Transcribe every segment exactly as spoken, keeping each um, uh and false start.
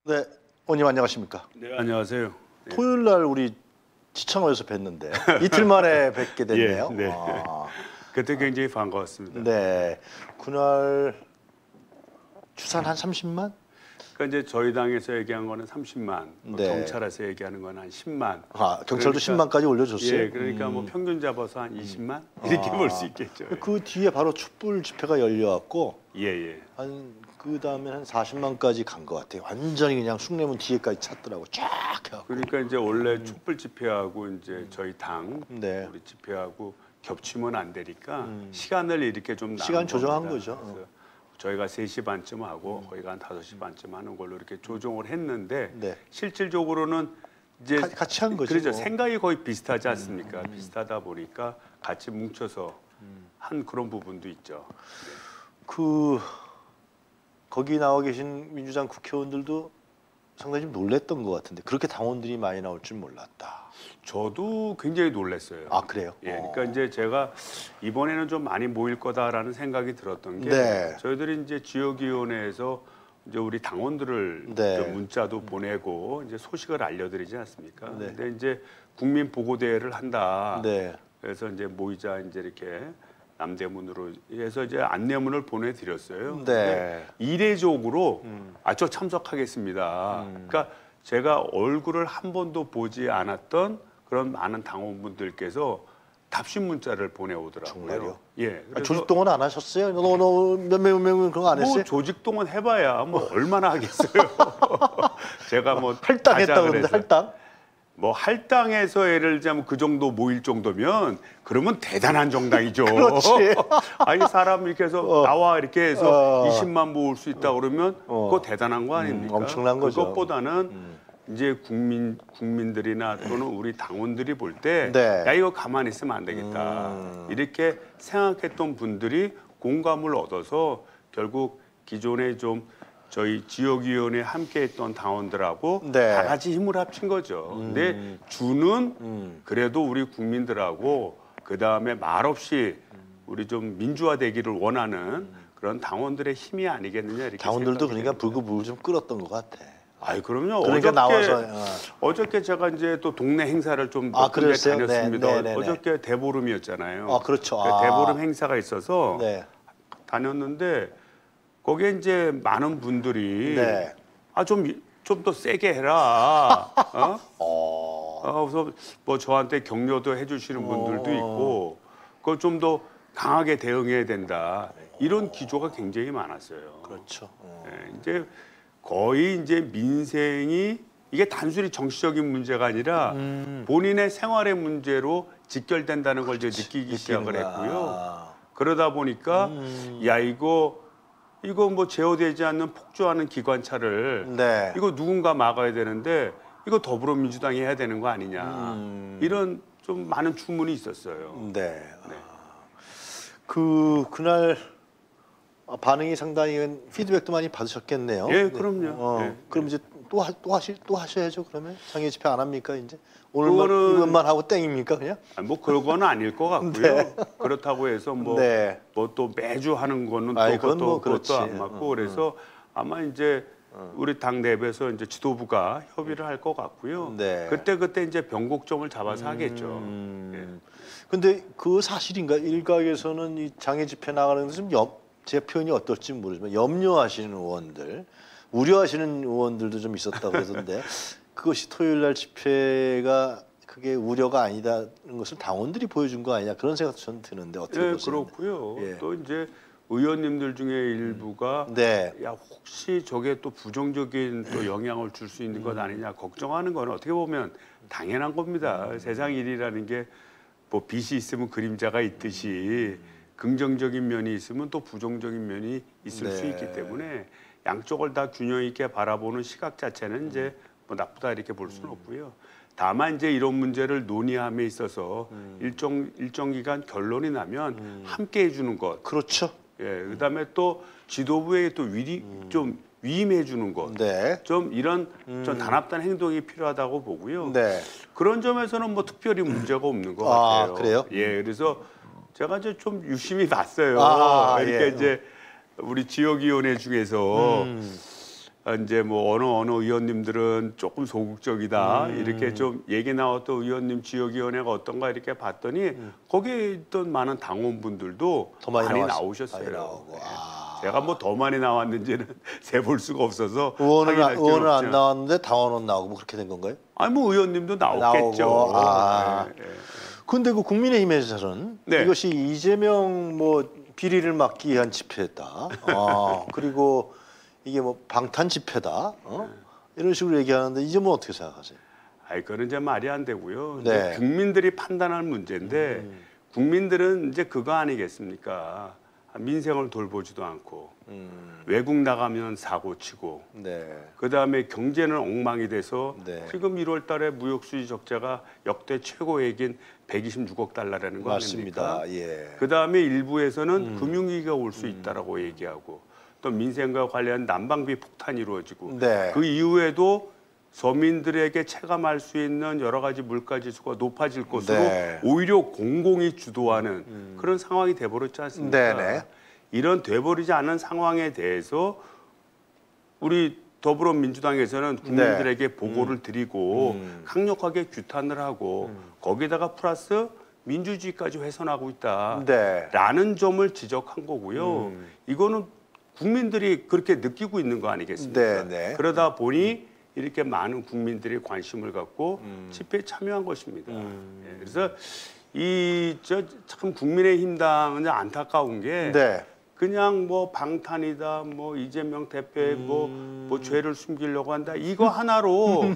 네, 의원님 안녕하십니까? 네, 안녕하세요. 토요일 날 우리 시청에서 뵀는데 이틀 만에 뵙게 됐네요. 예, 네. 아, 그때 굉장히 반가웠습니다. 네, 그날 추산 한 삼십만? 그러니까 이제 저희 당에서 얘기한 거는 삼십만, 뭐 네. 경찰에서 얘기하는 건 한 십만. 아, 경찰도 그러니까, 십만까지 올려줬어요. 예, 그러니까 음. 뭐 평균 잡아서 한 이십만 이렇게 아, 볼 수 있겠죠. 그 뒤에 바로 촛불 집회가 열려왔고 예, 예. 한 그 다음에 한 사십만까지 간 것 같아요. 완전히 그냥 숭례문 뒤에까지 찼더라고 쫙 해갖고. 그러니까 이제 원래 촛불 집회하고 이제 저희 당 네. 우리 집회하고 겹치면 안 되니까 음. 시간을 이렇게 좀 시간 나눈 조정한 겁니다. 거죠. 어. 그래서 저희가 세 시 반쯤 하고 거기가 한 다섯 시 반쯤 하는 걸로 이렇게 조정을 했는데 네. 실질적으로는 이제 가- 같이 한 거죠. 그렇죠. 뭐. 생각이 거의 비슷하지 않습니까? 비슷하다 보니까 같이 뭉쳐서 한 그런 부분도 있죠. 그 거기 나와 계신 민주당 국회의원들도 상당히 좀 놀랬던 것 같은데 그렇게 당원들이 많이 나올 줄 몰랐다. 저도 굉장히 놀랐어요. 아 그래요? 예, 어. 그러니까 이제 제가 이번에는 좀 많이 모일 거다라는 생각이 들었던 게 네. 저희들이 이제 지역위원회에서 이제 우리 당원들을 네. 좀 문자도 보내고 이제 소식을 알려드리지 않습니까? 네. 근데 이제 국민 보고대회를 한다. 네. 그래서 이제 모이자 이제 이렇게 남대문으로 해서 이제 안내문을 보내드렸어요. 네. 근데 이례적으로 음. 아 저 참석하겠습니다. 음. 그러니까 제가 얼굴을 한 번도 보지 않았던 그런 많은 당원분들께서 답신 문자를 보내오더라고요. 정말요? 예. 아, 그래서 조직 동원 안 하셨어요? 너너몇명 명 그런 거 안 뭐 했어요? 조직 동원 해봐야 뭐 얼마나 하겠어요. 제가 뭐 할당했다 가자 그러는데 그래서. 할당? 뭐 할당에서 예를 들자면 그 정도 모일 정도면 그러면 대단한 정당이죠. 그렇지. 아니 사람 이렇게 해서 어. 나와 이렇게 해서 어. 이십만 모을 수 있다 그러면 어. 그거 대단한 거 아닙니까? 음, 엄청난 거죠. 그것보다는 음. 이제 국민 국민들이나 또는 우리 당원들이 볼 때 네. 야 이거 가만히 있으면 안 되겠다. 음. 이렇게 생각했던 분들이 공감을 얻어서 결국 기존에 좀 저희 지역위원회 함께했던 당원들하고 네. 다 같이 힘을 합친 거죠. 음. 근데 주는 음. 그래도 우리 국민들하고 그 다음에 말없이 우리 좀 민주화되기를 원하는 그런 당원들의 힘이 아니겠느냐 이렇게 당원들도 생각이 그러니까 됩니다. 불구불구 좀 끌었던 것 같아. 아이 그럼요. 그러니까 어저께, 나와서 어. 어저께 제가 이제 또 동네 행사를 좀 아, 몇 군데 그랬어요? 네, 다녔습니다. 네, 네, 네. 어저께 대보름이었잖아요. 아 그렇죠. 그 아. 대보름 행사가 있어서 네. 다녔는데 거기에 이제 많은 분들이 네. 아 좀 좀 더 세게 해라. 어? 어. 아, 그래서 뭐 저한테 격려도 해주시는 분들도 어. 있고 그걸 좀 더 강하게 대응해야 된다. 이런 기조가 굉장히 많았어요. 그렇죠. 어. 예, 이제 거의 이제 민생이 이게 단순히 정치적인 문제가 아니라 음. 본인의 생활의 문제로 직결된다는 걸 이제 느끼기 시작을 느끼는구나. 했고요. 그러다 보니까 음. 야 이거 이거 뭐 제어되지 않는 폭주하는 기관차를 네. 이거 누군가 막아야 되는데 이거 더불어민주당이 해야 되는 거 아니냐 음. 이런 좀 많은 주문이 있었어요. 네. 네. 그 그날 반응이 상당히 피드백도 많이 받으셨겠네요. 예, 네. 그럼요. 어, 예, 그럼 예. 이제 또 하, 또 하실 또 하셔야죠. 그러면 장애 집회 안 합니까 이제? 오늘만 그거는- 이것만 하고 땡입니까 그냥? 아니, 뭐 그런 건 아닐 것 같고요. 네. 그렇다고 해서 뭐 네. 뭐 또 매주 하는 거는 또 아이, 그건 그것도, 뭐 그것도 그렇지. 안 맞고 음, 그래서 아마 이제 우리 당 내부에서 이제 지도부가 협의를 할 것 같고요. 네. 그때 그때 이제 변곡점을 잡아서 하겠죠. 음. 근데 그 사실인가 일각에서는 이 장애 집회 나가는 것은 좀 제 표현이 어떨지 모르지만 염려하시는 의원들, 우려하시는 의원들도 좀 있었다고 그러던데 그것이 토요일 날 집회가 그게 우려가 아니다는 것을 당원들이 보여준 거 아니냐 그런 생각도 저는 드는데 어떻게 예, 보세요? 그렇고요. 예. 또 이제 의원님들 중에 일부가 네. 야 혹시 저게 또 부정적인 또 영향을 줄 수 있는 것 아니냐 걱정하는 건 어떻게 보면 당연한 겁니다. 세상 일이라는 게 뭐 빛이 있으면 그림자가 있듯이 긍정적인 면이 있으면 또 부정적인 면이 있을 네. 수 있기 때문에 양쪽을 다 균형 있게 바라보는 시각 자체는 이제 뭐 나쁘다 이렇게 볼 수는 없고요. 다만 이제 이런 문제를 논의함에 있어서 일정 일정 기간 결론이 나면 함께 해주는 것. 그렇죠. 예, 그다음에 또 지도부에 또 위리 좀 위임해 주는 것. 네. 좀 이런 좀 단합된 행동이 필요하다고 보고요. 네. 그런 점에서는 뭐 특별히 문제가 없는 것 아, 같아요. 그래요? 예, 그래서 제가 이제 좀 유심히 봤어요. 아, 그러니까 예. 이제 우리 지역위원회 중에서 음. 이제 뭐 어느 어느 의원님들은 조금 소극적이다 음. 이렇게 좀 얘기 나왔던 의원님 지역위원회가 어떤가 이렇게 봤더니 음. 거기에 있던 많은 당원분들도 더 많이, 많이 나왔, 나오셨어요. 많이 나오고. 네. 아. 제가 뭐 더 많이 나왔는지는 세볼 수가 없어서 의원은, 아, 의원은 안 없죠. 나왔는데 당원은 나오고 뭐 그렇게 된 건가요? 아니 뭐 의원님도 나오겠죠. 나오고. 아. 네, 네. 근데 그 국민의힘에서는 네. 이것이 이재명 뭐 비리를 막기 위한 집회다. 아, 그리고 이게 뭐 방탄 집회다. 어? 이런 식으로 얘기하는데 이제 뭐 어떻게 생각하세요? 아이 그건 이제 말이 안 되고요. 네. 국민들이 판단할 문제인데 음. 국민들은 이제 그거 아니겠습니까? 민생을 돌보지도 않고 음. 외국 나가면 사고 치고 네. 그다음에 경제는 엉망이 돼서 네. 지금 일월 달에 무역 수지 적자가 역대 최고액인 백이십육억 달러라는 거 맞습니다. 아닙니까? 예. 그다음에 일부에서는 음. 금융위기가 올 수 있다라고 음. 얘기하고 또 민생과 관련 난방비 폭탄이 이루어지고 네. 그 이후에도 서민들에게 체감할 수 있는 여러 가지 물가 지수가 높아질 것으로 네. 오히려 공공이 주도하는 음. 그런 상황이 돼버렸지 않습니까? 네네. 이런 돼버리지 않은 상황에 대해서 우리 더불어민주당에서는 국민들에게 네. 보고를 드리고 음. 강력하게 규탄을 하고 음. 거기다가 플러스 민주주의까지 훼손하고 있다라는 네. 점을 지적한 거고요. 음. 이거는 국민들이 그렇게 느끼고 있는 거 아니겠습니까? 네네. 그러다 보니 이렇게 많은 국민들이 관심을 갖고 음. 집회에 참여한 것입니다. 음. 예, 그래서 이 저 참 국민의힘당은 안타까운 게 네. 그냥 뭐 방탄이다, 뭐 이재명 대표의 음. 뭐, 뭐 죄를 숨기려고 한다 이거 하나로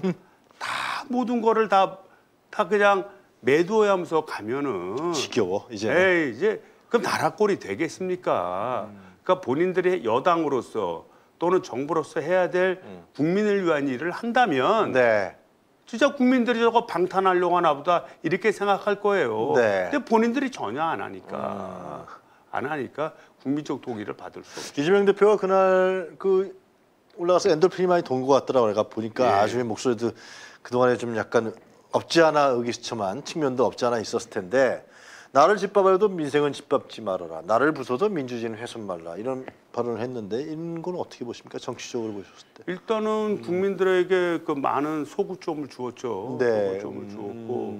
다 모든 거를 다 다 그냥 매도하면서 가면은 지겨워 이제. 에이, 이제 그럼 나라꼴이 되겠습니까? 음. 그러니까 본인들의 여당으로서 또는 정부로서 해야 될 음. 국민을 위한 일을 한다면 네. 진짜 국민들이 저거 방탄하려고 하나 보다 이렇게 생각할 거예요. 네. 근데 본인들이 전혀 안 하니까 음. 안 하니까 국민적 동의를 받을 수 없죠. 이재명 대표가 그날 그 올라가서 엔돌핀이 많이 돈 것 같더라고요. 내가 보니까 네. 아주 목소리도 그동안에 좀 약간 없지 않아 의기소침한 측면도 없지 않아 있었을 텐데 나를 짓밟아도 민생은 짓밟지 말아라. 나를 부숴도 민주주의는 훼손 말라. 이런 발언을 했는데 이런 건 어떻게 보십니까? 정치적으로 보셨을 때. 일단은 음. 국민들에게 그 많은 소구점을 주었죠. 네. 소구점을 음. 주었고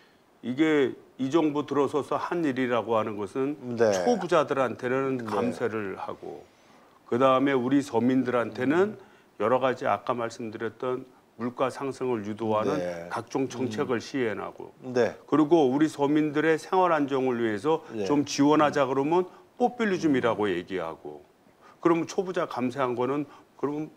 이게 이 정부 들어서서 한 일이라고 하는 것은 네. 초부자들한테는 네. 감세를 하고 그다음에 우리 서민들한테는 음. 여러 가지 아까 말씀드렸던 물가 상승을 유도하는 네. 각종 정책을 음. 시행하고 네. 그리고 우리 서민들의 생활 안정을 위해서 네. 좀 지원하자 그러면 포퓰리즘이라고 음. 얘기하고 그러면 초부자 감세한 거는 그러면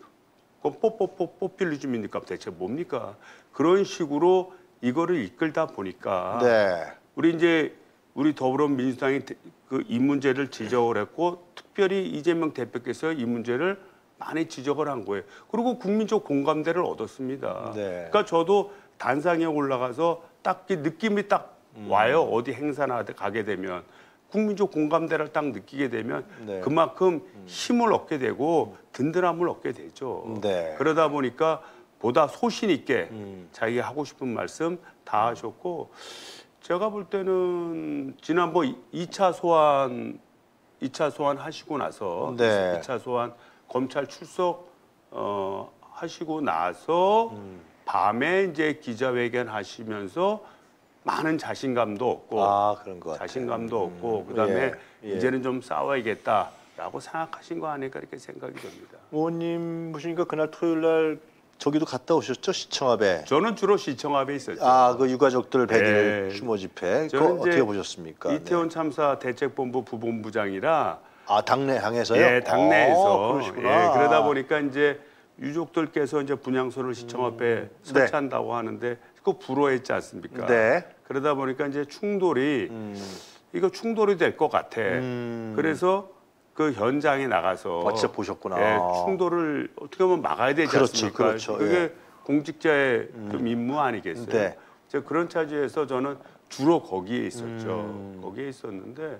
뽀뽀뽀뽀 포퓰리즘이니까 대체 뭡니까? 그런 식으로 이거를 이끌다 보니까 네. 우리 이제 우리 더불어민주당이 그 이 문제를 지적을 했고 특별히 이재명 대표께서 이 문제를 많이 지적을 한 거예요. 그리고 국민적 공감대를 얻었습니다. 네. 그러니까 저도 단상에 올라가서 딱 느낌이 딱 와요. 음. 어디 행사나 가게 되면 국민적 공감대를 딱 느끼게 되면 네. 그만큼 힘을 얻게 되고 든든함을 얻게 되죠. 네. 그러다 보니까 보다 소신 있게 음. 자기가 하고 싶은 말씀 다 하셨고 제가 볼 때는 지난번 이 차 소환 이 차 소환 하시고 나서 네. 이 차 소환 검찰 출석 어, 하시고 나서 음. 밤에 이제 기자회견 하시면서 많은 자신감도 얻고 아, 그런 것 같아요. 자신감도 음. 얻고 그다음에 예, 예. 이제는 좀 싸워야겠다라고 생각하신 거 아닐까 이렇게 생각이 듭니다. 의원님 보시니까 그날 토요일 날 저기도 갔다 오셨죠? 시청 앞에. 저는 주로 시청 앞에 있었죠. 아, 그 유가족들 배들 네. 추모 집회. 그거 어떻게 보셨습니까? 이태원 네. 참사 대책본부 부본부장이라 아, 당내 향해서요? 예, 당내에서. 아, 그러시구나. 예, 그러다 보니까 이제 유족들께서 이제 분향소를 시청 앞에 음. 설치한다고 네. 하는데 그거 불허했지 않습니까? 네. 그러다 보니까 이제 충돌이 음. 이거 충돌이 될 것 같아. 음. 그래서 그 현장에 나가서 아, 진짜 보셨구나. 예, 충돌을 어떻게 보면 막아야 되지 그렇지, 않습니까? 그렇죠. 그게 예. 공직자의 음. 좀 임무 아니겠어요? 네. 제가 그런 차지에서 저는 주로 거기에 있었죠. 음. 거기에 있었는데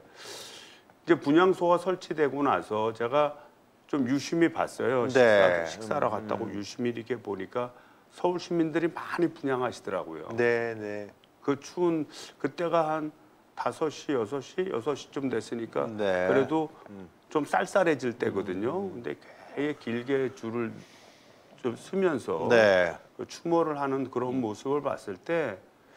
이제 분향소가 설치되고 나서 제가 좀 유심히 봤어요. 네. 식사, 식사를 갔다고 음. 유심히 이렇게 보니까 서울 시민들이 많이 분향하시더라고요. 네, 네. 그 추운 그때가 한 다섯 시, 여섯 시, 여섯 시쯤 됐으니까 네. 그래도 음. 좀 쌀쌀해질 때거든요. 음. 근데 꽤 길게 줄을 좀 쓰면서 네. 그 추모를 하는 그런 모습을 봤을 때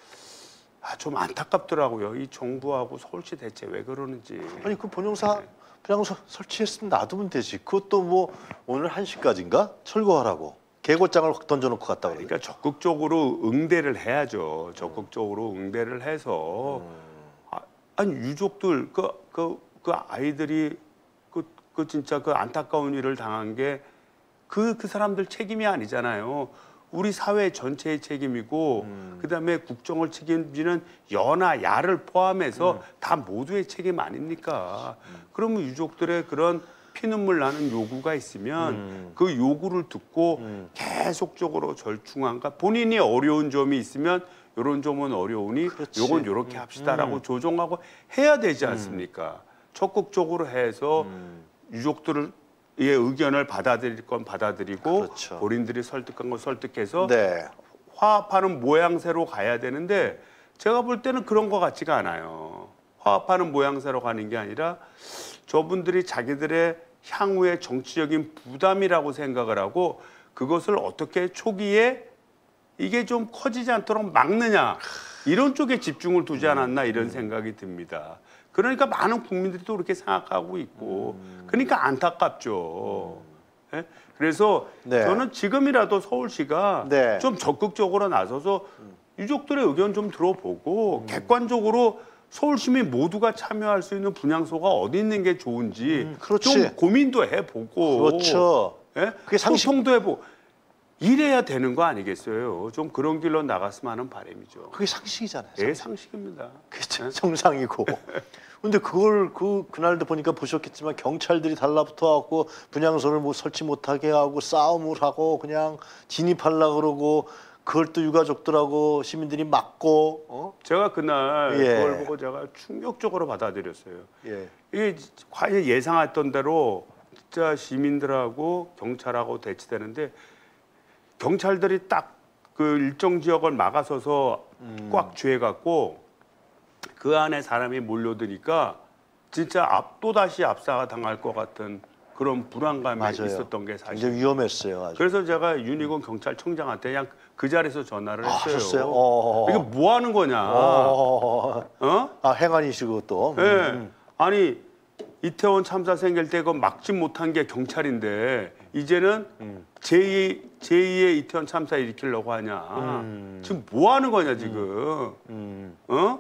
아, 좀 안타깝더라고요. 이 정부하고 서울시 대체 왜 그러는지. 아니 그 본영사 그냥 서, 설치했으면 놔두면 되지. 그것도 뭐 오늘 한 시까지인가 철거하라고 개고장을 확 던져놓고 갔다 그러니까. 그러니까 적극적으로 응대를 해야죠. 적극적으로 응대를 해서 음. 아, 아니 유족들 그 그 그 아이들이 그, 그 진짜 그 안타까운 일을 당한 게 그 그 사람들 책임이 아니잖아요. 우리 사회 전체의 책임이고 음. 그다음에 국정을 책임지는 여나 야를 포함해서 음. 다 모두의 책임 아닙니까? 음. 그러면 유족들의 그런 피눈물 나는 요구가 있으면 음. 그 요구를 듣고 음. 계속적으로 절충한가 본인이 어려운 점이 있으면 이런 점은 어려우니 그렇지. 요건 요렇게 합시다라고 음. 조정하고 해야 되지 않습니까? 적극적으로 해서 음. 유족들을 의 의견을 받아들일 건 받아들이고 그렇죠. 본인들이 설득한 건 설득해서 네. 화합하는 모양새로 가야 되는데 제가 볼 때는 그런 것 같지가 않아요. 화합하는 모양새로 가는 게 아니라 저분들이 자기들의 향후의 정치적인 부담이라고 생각을 하고 그것을 어떻게 초기에 이게 좀 커지지 않도록 막느냐 이런 쪽에 집중을 두지 않았나 이런 생각이 듭니다. 그러니까 많은 국민들이 또 그렇게 생각하고 있고 그러니까 안타깝죠. 예? 그래서 네. 저는 지금이라도 서울시가 네. 좀 적극적으로 나서서 유족들의 의견 좀 들어보고 객관적으로 서울 시민 모두가 참여할 수 있는 분향소가 어디 있는 게 좋은지 음, 그렇지. 좀 고민도 해보고 그렇죠. 예? 그게 상식- 소통도 해보고 이래야 되는 거 아니겠어요? 좀 그런 길로 나갔으면 하는 바람이죠. 그게 상식이잖아요. 예, 상식입니다. 그게 정상이고. 근데 그걸 그 그날도 보니까 보셨겠지만 경찰들이 달라붙어 갖고 분향소를 뭐 설치 못하게 하고 싸움을 하고 그냥 진입하려 그러고 그걸 또 유가족들하고 시민들이 막고 어? 제가 그날 예. 그걸 보고 제가 충격적으로 받아들였어요. 예. 이게 과연 예상했던 대로 진짜 시민들하고 경찰하고 대치되는데 경찰들이 딱 그 일정 지역을 막아서서 음. 꽉 쥐어갖고 그 안에 사람이 몰려드니까 진짜 앞 또다시 압사가 당할 것 같은 그런 불안감이 맞아요. 있었던 게 사실. 굉장히 위험했어요. 아주. 그래서 제가 윤희곤 경찰청장한테 그냥 그 자리에서 전화를 아, 했어요. 하셨어요? 어. 이게 뭐 하는 거냐? 어. 어? 아 행안이시고 또. 예. 음. 아니 이태원 참사 생길 때 그거 막지 못한 게 경찰인데 이제는 음. 제이 제이의 이태원 참사 일으키려고 하냐? 음. 지금 뭐 하는 거냐 지금? 음. 어?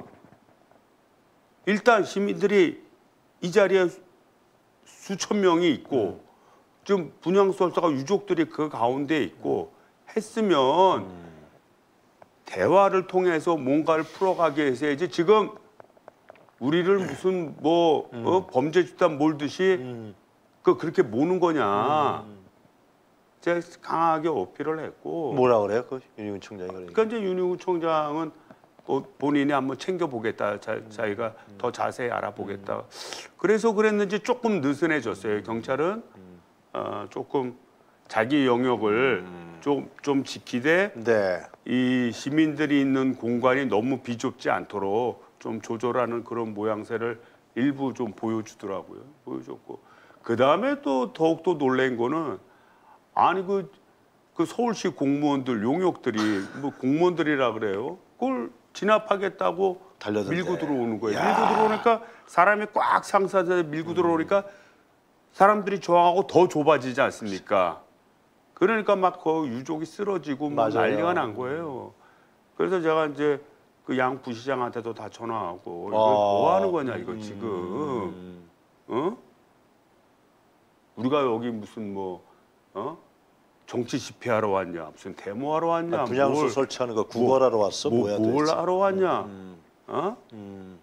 일단 시민들이 이 자리에 수천 명이 있고 지금 분향소가 유족들이 그 가운데 있고 했으면 음. 대화를 통해서 뭔가를 풀어가게 해서야지 지금 우리를 무슨 뭐 어? 범죄 집단 몰듯이 음. 그 그렇게 모는 거냐? 음. 제가 강하게 어필을 했고. 뭐라 그래요? 그 윤희근 총장이 그러니까. 그러니까 이제 윤희구 총장은 또 본인이 한번 챙겨보겠다. 자, 자기가 더 자세히 알아보겠다. 그래서 그랬는지 조금 느슨해졌어요. 경찰은 어, 조금 자기 영역을 좀, 좀 지키되 네. 이 시민들이 있는 공간이 너무 비좁지 않도록 좀 조절하는 그런 모양새를 일부 좀 보여주더라고요. 보여줬고 그 다음에 또 더욱더 놀란 거는 아니 그, 그 서울시 공무원들 용역들이 뭐 공무원들이라 그래요. 그걸 진압하겠다고 달려들대. 밀고 들어오는 거예요. 야. 밀고 들어오니까 사람이 꽉 상사돼 밀고 들어오니까 사람들이 저항하고 더 좁아지지 않습니까? 그러니까 막 그 유족이 쓰러지고 막 맞아요. 난리가 난 거예요. 그래서 제가 이제 그 양 부시장한테도 다 전화하고 이거 아. 뭐 하는 거냐 이거 지금 음. 어? 우리가 여기 무슨 뭐 어? 정치 집회하러 왔냐 무슨 데모하러 왔냐 아, 분향소 뭘, 설치하는 거 구걸하러 왔어? 뭐, 뭐야 뭘 도대체? 하러 왔냐 음. 어? 음.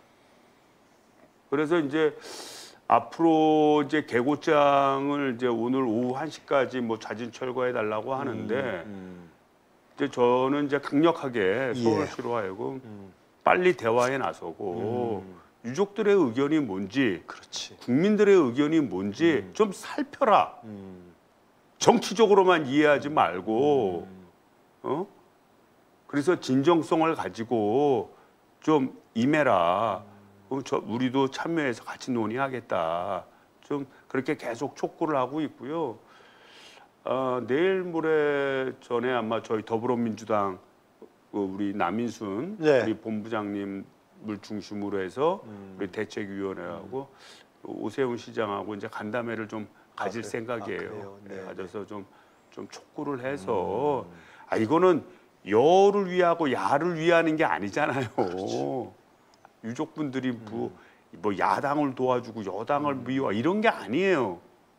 그래서 이제 앞으로 이제 개고장을 이제 오늘 오후 한 시까지 뭐 자진 철거해 달라고 하는데 음. 이제 저는 이제 강력하게 예. 서울시로 하여금 음. 빨리 대화에 나서고 음. 유족들의 의견이 뭔지 그렇지. 국민들의 의견이 뭔지 음. 좀 살펴라. 음. 정치적으로만 이해하지 말고 음. 어? 그래서 진정성을 가지고 좀 임해라. 그럼 저 우리도 참여해서 같이 논의하겠다. 좀 그렇게 계속 촉구를 하고 있고요. 어, 내일 모레 전에 아마 저희 더불어민주당 그 우리 남인순 네. 우리 본부장님을 중심으로 해서 음. 우리 대책위원회하고 오세훈 시장하고 이제 간담회를 좀 가질 아, 그래. 생각이에요. 아, 그래요? 네, 네, 네. 가져서 좀 좀 촉구를 해서 음. 아 이거는 여를 위하고 야를 위하는 게 아니잖아요. 그렇죠. 유족분들이 뭐, 음. 뭐 야당을 도와주고 여당을 미워 이런 게 아니에요.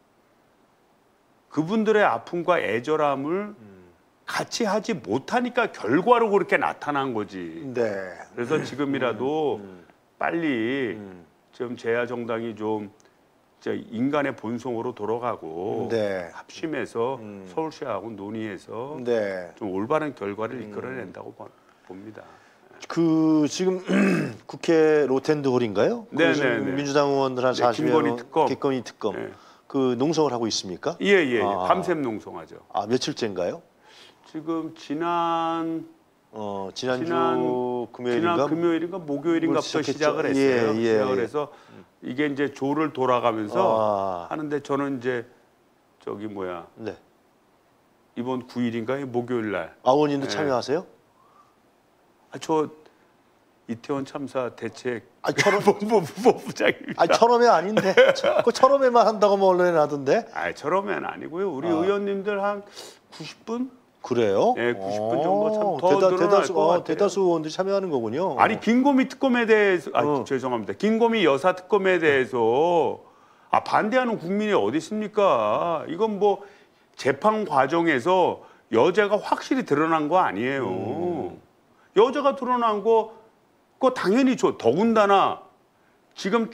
그분들의 아픔과 애절함을 음. 같이 하지 못하니까 결과로 그렇게 나타난 거지. 네. 그래서 지금이라도 음. 빨리 음. 좀 제야 정당이 좀 이제 인간의 본성으로 돌아가고 네. 합심해서 음. 서울시하고 논의해서 네. 좀 올바른 결과를 음. 이끌어낸다고 보- 봅니다. 그 지금 국회 로텐드홀인가요? 네, 거기서 네, 네. 민주당 의원들 한 네, 사십 김건희 명 특검. 김건희 특검 네. 그 농성을 하고 있습니까? 예, 예, 예. 아. 밤샘 농성하죠. 아 며칠째인가요? 지금 지난 어 지난주 지난- 금요일인가? 지난 금요일인가 목요일인가부터 시작했죠. 시작을 예, 했어요. 예, 시작을 예. 해서 이게 이제 조를 돌아가면서 아, 하는데 저는 이제 저기 뭐야 네. 이번 구 일인가 목요일 날. 아원님도 네. 참여하세요? 아, 저 이태원 참사 대책 아, 철원, 본부 부장입니다. 아, 철험회 아닌데. 그 철험회만 한다고 뭐 언론에 나던데. 아, 저러면 아니고요. 우리 아. 의원님들 한 구십 분? 그래요? 예, 구십 분 정도 참더 대다, 늘어날 대다수, 것 어, 같아요. 대다수 의원들이 참여하는 거군요. 아니 김고미 특검에 대해서 아 어. 죄송합니다. 김고미 여사 특검에 대해서 아 반대하는 국민이 어디 있습니까? 이건 뭐 재판 과정에서 여자가 확실히 드러난 거 아니에요. 음. 여자가 드러난 거 그거 당연히 저 더군다나 지금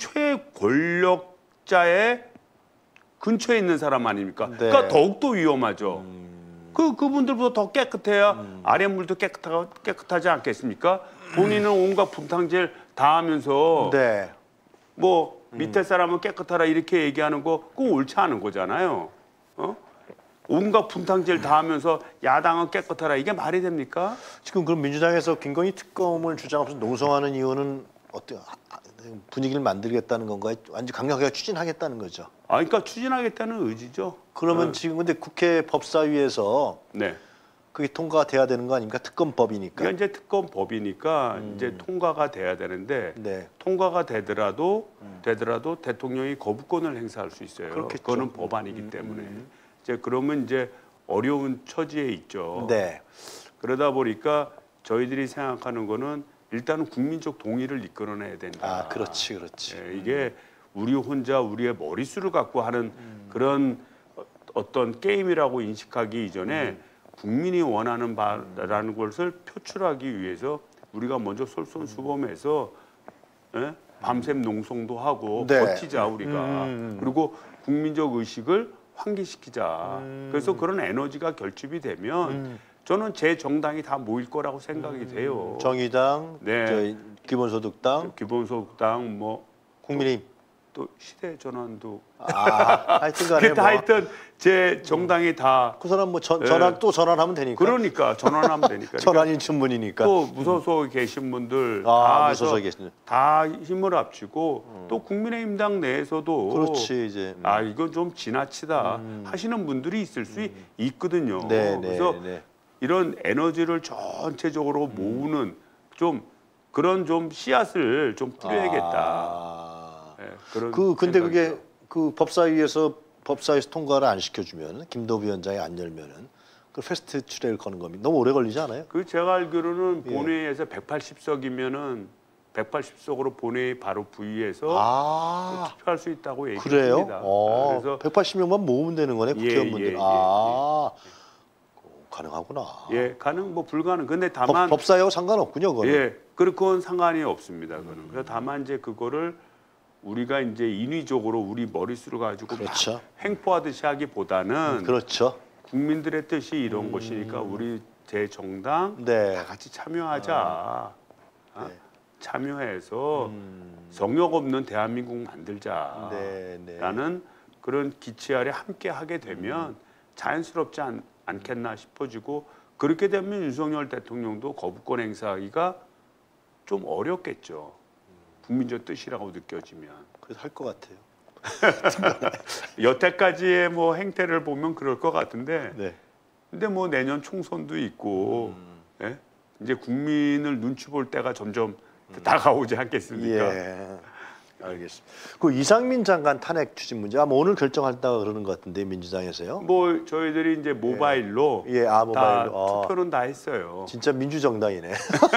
최권력자의 근처에 있는 사람 아닙니까? 네. 그러니까 더욱더 위험하죠. 음. 그 그분들보다 더 깨끗해야 음. 아랫물도 깨끗하, 깨끗하지 않겠습니까? 본인은 온갖 분탕질 다 하면서 네. 뭐 밑에 사람은 깨끗하라 이렇게 얘기하는 거 꼭 옳지 않은 거잖아요. 어? 온갖 분탕질 다 하면서 야당은 깨끗하라 이게 말이 됩니까? 지금 그럼 민주당에서 김건희 특검을 주장하면서 농성하는 이유는 어때? 분위기를 만들겠다는 건가요? 완전 강력하게 추진하겠다는 거죠. 아, 그러니까 추진하겠다는 의지죠. 그러면 어. 지금 근데 국회 법사위에서 네. 그게 통과가 돼야 되는 거 아닙니까? 특검법이니까. 그러니까 이제 특검법이니까 음. 이제 통과가 돼야 되는데 네. 통과가 되더라도 음. 되더라도 대통령이 거부권을 행사할 수 있어요. 그렇겠죠. 그거는 법안이기 음, 때문에 음. 이제 그러면 이제 어려운 처지에 있죠. 네. 그러다 보니까 저희들이 생각하는 거는 일단은 국민적 동의를 이끌어내야 된다. 아, 그렇지, 그렇지. 예, 이게 우리 혼자 우리의 머릿수를 갖고 하는 음. 그런 어- 어떤 게임이라고 인식하기 이전에 음. 국민이 원하는 바라는 것을 표출하기 위해서 우리가 먼저 솔선수범해서 예? 밤샘 농성도 하고 네. 버티자 우리가. 음. 그리고 국민적 의식을 환기시키자. 음. 그래서 그런 에너지가 결집이 되면 음. 저는 제 정당이 다 모일 거라고 생각이 돼요. 정의당, 네. 저희 기본소득당, 기본소득당 뭐 국민의힘. 또 시대전환도 아, 하여튼간에 그때 뭐. 하여튼 제 정당이 다 그 사람 뭐 전, 네. 전환 또 전환하면 되니까. 그러니까 전환하면 되니까. 그러니까 전환이 전문이니까. 또 무소속 계신 분들 아, 다 무소속에 해서 계시는. 다 힘을 합치고 또 국민의힘당 내에서도 그렇지 이제. 음. 아 이건 좀 지나치다 음. 하시는 분들이 있을 수 있거든요. 네, 네, 그래서 네. 이런 에너지를 전체적으로 모으는 좀 그런 좀 씨앗을 좀 뿌려야겠다. 아. 예, 그런 그 근데 그게 생각이죠. 그 법사위에서 법사위에서 통과를 안 시켜주면 김도부 위원장이 안 열면은 그 패스트 트랙을 거는 겁니다. 너무 오래 걸리지 않아요? 그 제가 알기로는 예. 본회의에서 백팔십 석이면은 백팔십 석으로 본회의 바로 부의해서 아, 투표할 수 있다고 그래요? 얘기합니다. 어, 그래서 백팔십 명만 모으면 되는 거네 예, 국회의원분들. 예, 예, 아, 가능하구나. 예 가능 뭐 불가능. 근데 법, 다만 법사위하고 상관없군요, 그거는. 예 그건 상관이 없습니다. 그는 그래서 다만 이제 그거를 우리가 이제 인위적으로 우리 머릿수를 가지고 그렇죠. 막 횡포하듯이 하기보다는 그렇죠. 국민들의 뜻이 이런 것이니까 우리 제 정당 네. 다 같이 참여하자. 아, 네. 참여해서 음. 성역 없는 대한민국 만들자라는 네, 네. 그런 기치 아래 함께 하게 되면 자연스럽지 않, 않겠나 싶어지고 그렇게 되면 윤석열 대통령도 거부권 행사하기가 좀 어렵겠죠. 국민적 뜻이라고 느껴지면. 그래서 할 것 같아요. 여태까지의 뭐 행태를 보면 그럴 것 같은데. 네. 근데 뭐 내년 총선도 있고 음. 예? 이제 국민을 눈치 볼 때가 점점 음. 다가오지 않겠습니까? 예. 알겠습니다. 그 이상민 장관 탄핵 추진 문제 아마 오늘 결정한다고 그러는 것 같은데 민주당에서요? 뭐 저희들이 이제 모바일로 예, 아, 모바일로. 다 아. 투표는 다 했어요. 진짜 민주정당이네.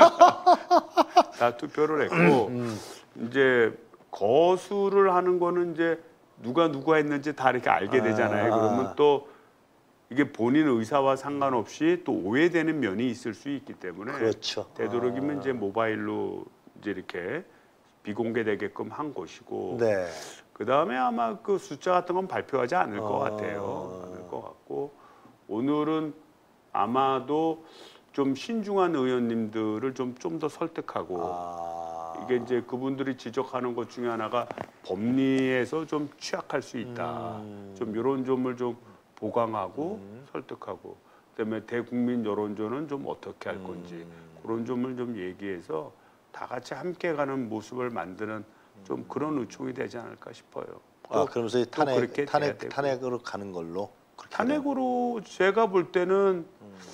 다 투표를 했고 음. 이제 거수를 하는 거는 이제 누가 누가 했는지 다 이렇게 알게 되잖아요. 아. 그러면 또 이게 본인 의사와 상관없이 또 오해되는 면이 있을 수 있기 때문에 그렇죠. 되도록이면 아. 이제 모바일로 이제 이렇게 비공개되게끔 한 것이고 네. 그 다음에 아마 그 숫자 같은 건 발표하지 않을 것 아. 같아요. 않을 것 같고 오늘은 아마도 좀 신중한 의원님들을 좀 좀 더 설득하고 아. 이게 이제 그분들이 지적하는 것 중에 하나가 법리에서 좀 취약할 수 있다. 음. 좀 이런 점을 좀 보강하고 음. 설득하고 그다음에 대국민 여론조는 좀 어떻게 할 건지 음. 그런 점을 좀 얘기해서 다 같이 함께 가는 모습을 만드는 좀 그런 의총이 되지 않을까 싶어요. 아, 그러면서 이 탄핵 그렇게 돼야 탄핵 되고. 탄핵으로 가는 걸로. 그렇게 탄핵으로 제가 볼 때는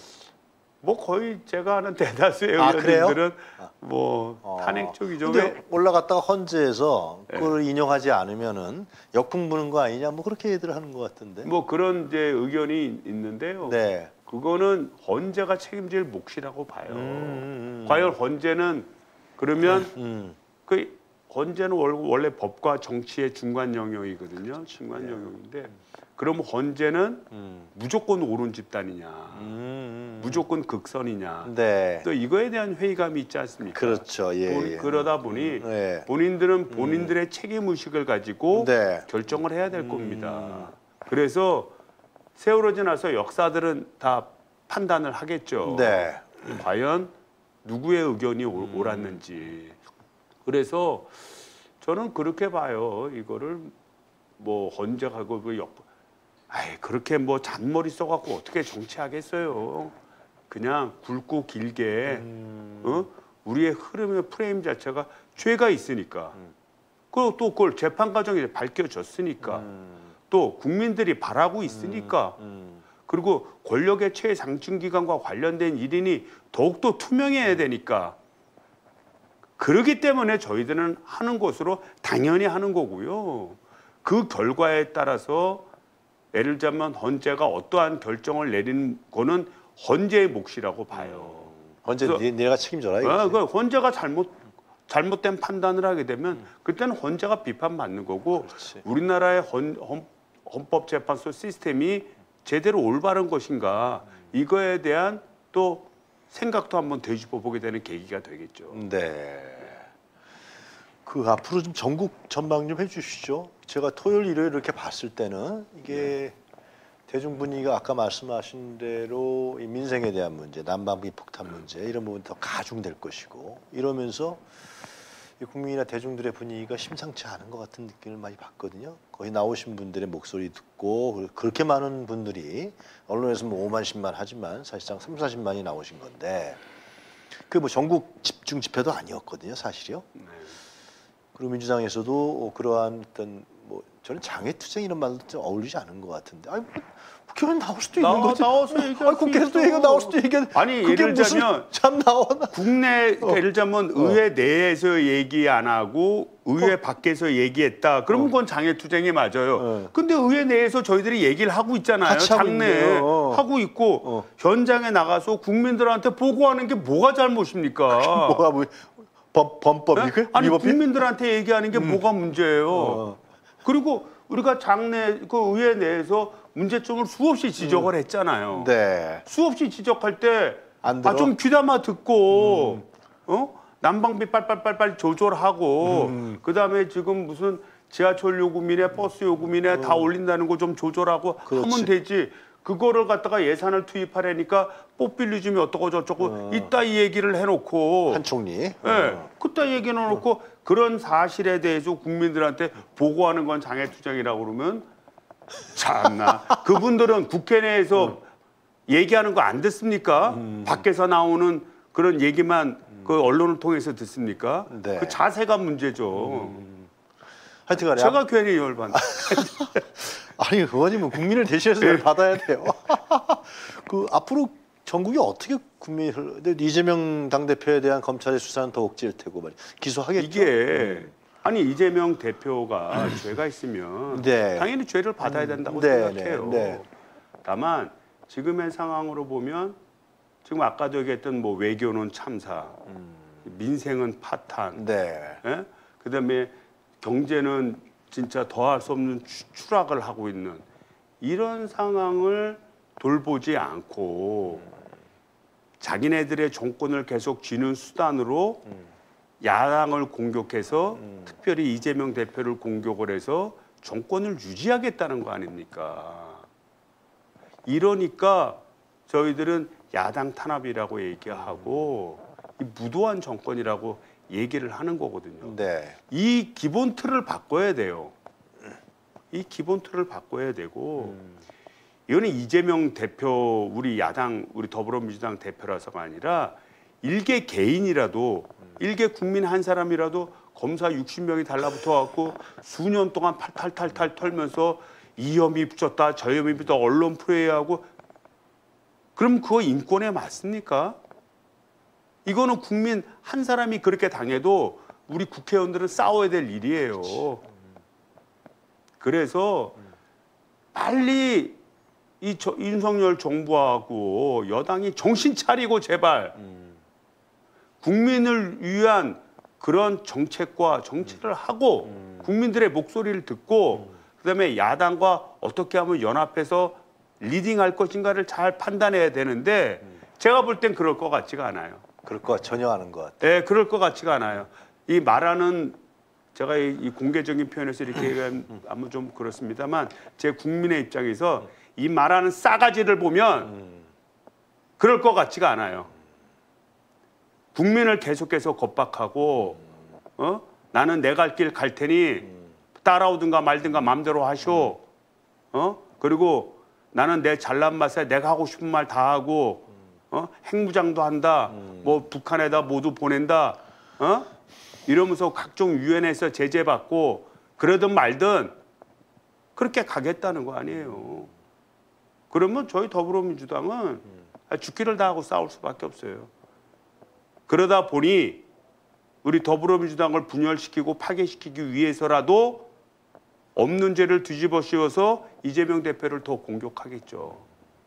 뭐 거의 제가 아는 대다수의 아, 그래요? 의원님들은 뭐 어. 탄핵 쪽이죠. 근데 왜? 올라갔다가 헌재에서 네. 그걸 인용하지 않으면은 역풍 부는 거 아니냐 뭐 그렇게 얘기를 하는 것 같은데. 뭐 그런 이제 의견이 있는데요. 네. 그거는 헌재가 책임질 몫이라고 봐요. 음, 음, 음. 과연 헌재는 그러면 음. 그 헌재는 월- 원래 법과 정치의 중간 영역이거든요. 중간 네. 영역인데 그럼 헌재는 음. 무조건 옳은 집단이냐, 음. 무조건 극선이냐. 네. 또 이거에 대한 회의감이 있지 않습니까? 그렇죠. 예. 본- 예. 그러다 보니 네. 본인들은 본인들의 책임 의식을 가지고 네. 결정을 해야 될 음. 겁니다. 그래서 세월호 지나서 역사들은 다 판단을 하겠죠. 네. 과연 누구의 의견이 옳- 음. 옳았는지. 그래서 저는 그렇게 봐요. 이거를 뭐 헌재하고 그 역, 아이 그렇게 뭐 잔머리 써갖고 어떻게 정치하겠어요. 그냥 굵고 길게 음. 어? 우리의 흐름의 프레임 자체가 죄가 있으니까. 음. 그리고 또 그걸 재판 과정에 밝혀졌으니까. 음. 또 국민들이 바라고 있으니까. 음. 그리고 권력의 최상층기관과 관련된 일인이 더욱더 투명해야 되니까. 그렇기 때문에 저희들은 하는 것으로 당연히 하는 거고요. 그 결과에 따라서 예를 들자면 헌재가 어떠한 결정을 내린 거는 헌재의 몫이라고 봐요. 언제 그래서- 니, 니네가 책임져라 아, 이거지. 그 헌재가 잘못 잘못된 판단을 하게 되면 그때는 헌재가 비판받는 거고 그렇지. 우리나라의 헌, 헌, 헌법재판소 시스템이 제대로 올바른 것인가 이거에 대한 또 생각도 한번 되짚어 보게 되는 계기가 되겠죠. 네. 그 앞으로 좀 전국 전망 좀 해주시죠. 제가 토요일 일요일 이렇게 봤을 때는 이게 대중 분위기가 아까 말씀하신 대로 이 민생에 대한 문제, 난방비 폭탄 문제 이런 부분 더 가중될 것이고 이러면서 이 국민이나 대중들의 분위기가 심상치 않은 것 같은 느낌을 많이 받거든요. 거기 나오신 분들의 목소리 듣고 그렇게 많은 분들이 언론에서 뭐 오만 십만 하지만 사실상 삼사십만이 나오신 건데 그 뭐 전국 집중 집회도 아니었거든요, 사실이요. 네. 그리고 민주당에서도 그러한 어떤 뭐 저는 장애투쟁 이런 말도 좀 어울리지 않은 것 같은데, 아니 뭐 국회의원 나올 수도 있는 나- 거지. 나와서 얘기할 수 국회에서 있죠. 얘기가 나올 수도 얘기. 아니, 그게 예를 무슨 들자면 참 나오나? 국내 어. 예를 들자면 의회 내에서 얘기 안 하고 의회 밖에서 얘기했다. 그러면 그건 장애투쟁이 맞아요. 어. 근데 의회 내에서 저희들이 얘기를 하고 있잖아요. 같이 하고 장내 있네요. 어. 하고 있고 어. 현장에 나가서 국민들한테 보고하는 게 뭐가 잘못입니까? 뭐가 뭐 법, 범법이 네? 그 아니 위법이? 국민들한테 얘기하는 게 뭐가 문제예요? 어. 그리고 우리가 장내 그 의회 내에서 문제점을 수없이 지적을 했잖아요. 네. 수없이 지적할 때 안 들어? 아, 좀 귀담아 듣고 어? 난방비 빨빨빨빨 조절하고 음. 그다음에 지금 무슨 지하철 요금이네 버스 요금이네 다 올린다는 거 좀 조절하고 그렇지. 하면 되지. 그거를 갖다가 예산을 투입하려니까 뽑빌리즘이 어떠고 저쩌고 어. 이따 이 얘기를 해놓고 한 총리. 예, 어. 그따 얘기해 놓고 그런 사실에 대해서 국민들한테 보고하는 건 장애투쟁이라고 그러면 참나 그분들은 국회 내에서 얘기하는 거 안 듣습니까? 음. 밖에서 나오는 그런 얘기만 그 언론을 통해서 듣습니까? 네. 그 자세가 문제죠. 하여튼간에 제가 괜히 열받네. 아니 의원님은 국민을 대신해서 열 받아야 돼요. 그 앞으로 전국이 어떻게 국민을 이재명 당대표에 대한 검찰의 수사는 더 억제일 테고 말이야. 기소하겠죠. 이게 음. 아니 이재명 대표가 죄가 있으면 네. 당연히 죄를 받아야 된다고 네, 생각해요. 네, 네. 다만 지금의 상황으로 보면 지금 아까도 얘기했던 뭐 외교는 참사, 음. 민생은 파탄, 네. 예? 그다음에 경제는 진짜 더할 수 없는 추, 추락을 하고 있는 이런 상황을 돌보지 않고 자기네들의 정권을 계속 쥐는 수단으로 음. 야당을 공격해서 음. 특별히 이재명 대표를 공격을 해서 정권을 유지하겠다는 거 아닙니까? 이러니까 저희들은 야당 탄압이라고 얘기하고 이 무도한 정권이라고 얘기를 하는 거거든요. 네. 이 기본 틀을 바꿔야 돼요. 이 기본 틀을 바꿔야 되고 음. 이거는 이재명 대표 우리 야당 우리 더불어민주당 대표라서가 아니라 일개 개인이라도 일개 국민 한 사람이라도 검사 육십 명이 달라붙어 갖고 수년 동안 탈탈탈탈 털면서 이 혐의 붙였다 저 혐의 붙였다 언론 프레이하고 그럼 그거 인권에 맞습니까? 이거는 국민 한 사람이 그렇게 당해도 우리 국회의원들은 싸워야 될 일이에요. 그래서 빨리 이 저, 윤석열 정부하고 여당이 정신 차리고 제발 국민을 위한 그런 정책과 정치를 하고 국민들의 목소리를 듣고 그다음에 야당과 어떻게 하면 연합해서 리딩할 것인가를 잘 판단해야 되는데 제가 볼 땐 그럴 것 같지가 않아요. 그럴 것 전혀 아는 것 같아요. 네, 그럴 것 같지가 않아요. 이 말하는 제가 이, 이 공개적인 표현에서 이렇게 얘기하면 좀 그렇습니다만 제 국민의 입장에서 이 말하는 싸가지를 보면 그럴 것 같지가 않아요. 국민을 계속해서 겁박하고 어? 나는 내 갈 길 갈 테니 따라오든가 말든가 마음대로 하쇼. 어? 그리고 나는 내 잘난 맛에 내가 하고 싶은 말 다 하고 어? 핵무장도 한다. 뭐 북한에다 모두 보낸다. 어? 이러면서 각종 유엔에서 제재받고 그러든 말든 그렇게 가겠다는 거 아니에요. 그러면 저희 더불어민주당은 죽기를 다하고 싸울 수밖에 없어요. 그러다 보니 우리 더불어민주당을 분열시키고 파괴시키기 위해서라도 없는 죄를 뒤집어 씌워서 이재명 대표를 더 공격하겠죠.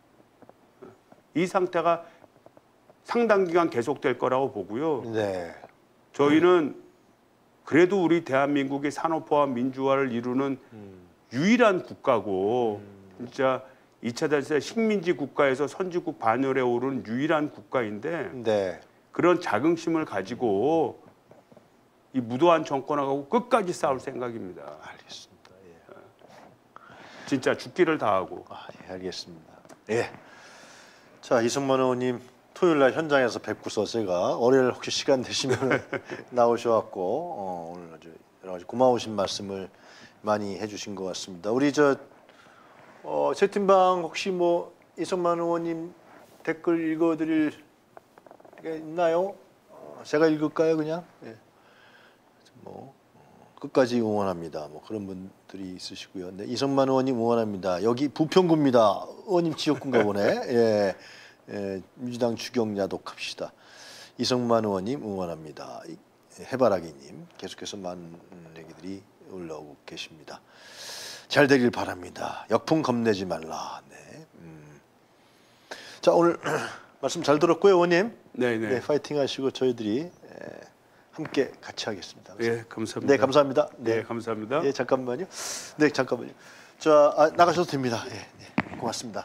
이 상태가 상당 기간 계속될 거라고 보고요. 네. 저희는 그래도 우리 대한민국의 산업화와 민주화를 이루는 유일한 국가고 진짜 이 차 대전 식민지 국가에서 선진국 반열에 오른 유일한 국가인데 네. 그런 자긍심을 가지고 이 무도한 정권하고 끝까지 싸울 생각입니다. 알겠습니다. 예. 진짜 죽기를 다하고. 아, 예, 알겠습니다. 예. 자, 이승만 의원님 토요일 날 현장에서 뵙고서 제가 월요일 혹시 시간 되시면 나오셔갖고 어, 오늘 아주 여러 가지 고마우신 말씀을 많이 해주신 것 같습니다. 우리 저 어, 채팅방 혹시 뭐 이승만 의원님 댓글 읽어드릴 게 있나요? 어, 제가 읽을까요, 그냥? 예. 뭐 어, 끝까지 응원합니다. 뭐 그런 분들이 있으시고요. 네, 이승만 의원님 응원합니다. 여기 부평구입니다. 의원님 지역구인가 보네. 예. 예, 민주당 추경야독 합시다. 이승만 의원님 응원합니다. 해바라기님 계속해서 많은 얘기들이 올라오고 계십니다. 잘 되길 바랍니다. 역풍 겁내지 말라. 네. 음. 자 오늘 말씀 잘 들었고요, 의원님. 네네. 네, 파이팅 하시고 저희들이 예, 함께 같이 하겠습니다. 네, 감사합니다. 네, 감사합니다. 네, 네, 감사합니다. 예, 잠깐만요. 네, 잠깐만요. 자 아, 나가셔도 됩니다. 예, 네, 고맙습니다.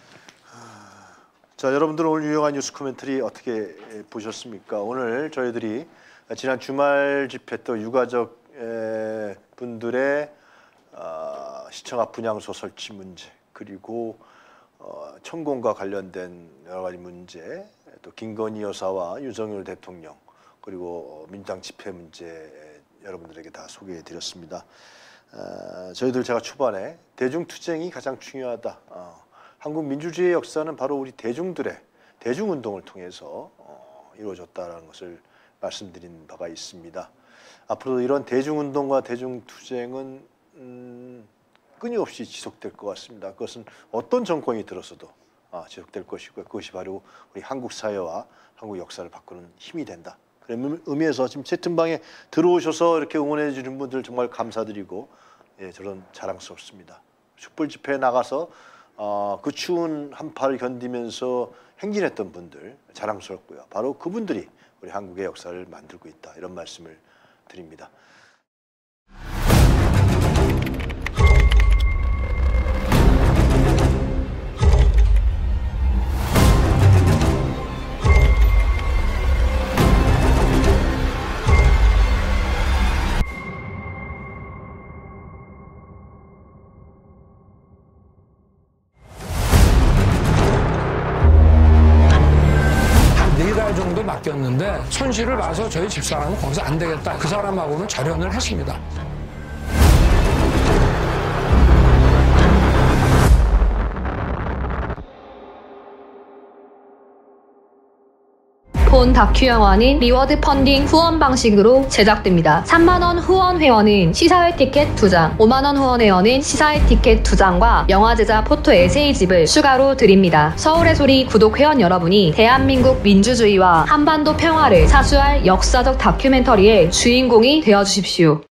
자, 여러분들 오늘 유용한 뉴스 코멘터리 어떻게 보셨습니까? 오늘 저희들이 지난 주말 집회 또 유가족 분들의 어, 시청 앞 분향소 설치 문제 그리고 어, 천공과 관련된 여러 가지 문제 또 김건희 여사와 윤석열 대통령 그리고 민주당 집회 문제 여러분들에게 다 소개해드렸습니다. 어, 저희들 제가 초반에 대중투쟁이 가장 중요하다. 어, 한국 민주주의의 역사는 바로 우리 대중들의 대중운동을 통해서 어, 이루어졌다는 것을 말씀드린 바가 있습니다. 앞으로도 이런 대중운동과 대중투쟁은 음, 끊임없이 지속될 것 같습니다. 그것은 어떤 정권이 들어서도 아, 지속될 것이고 그것이 바로 우리 한국 사회와 한국 역사를 바꾸는 힘이 된다. 그런 의미에서 지금 채팅방에 들어오셔서 이렇게 응원해 주는 분들 정말 감사드리고 예, 저는 자랑스럽습니다. 촛불 집회에 나가서 어, 그 추운 한파를 견디면서 행진했던 분들 자랑스럽고요. 바로 그분들이 우리 한국의 역사를 만들고 있다. 이런 말씀을 드립니다. 정도 맡겼는데 손실을 봐서 저희 집사람은 거기서 안 되겠다. 그 사람하고는 절연을 했습니다. 본 다큐 영화는 리워드 펀딩 후원 방식으로 제작됩니다. 삼만 원 후원 회원은 시사회 티켓 두 장, 오만 원 후원 회원은 시사회 티켓 두 장과 영화 제작 포토 에세이집을 추가로 드립니다. 서울의 소리 구독 회원 여러분이 대한민국 민주주의와 한반도 평화를 사수할 역사적 다큐멘터리의 주인공이 되어주십시오.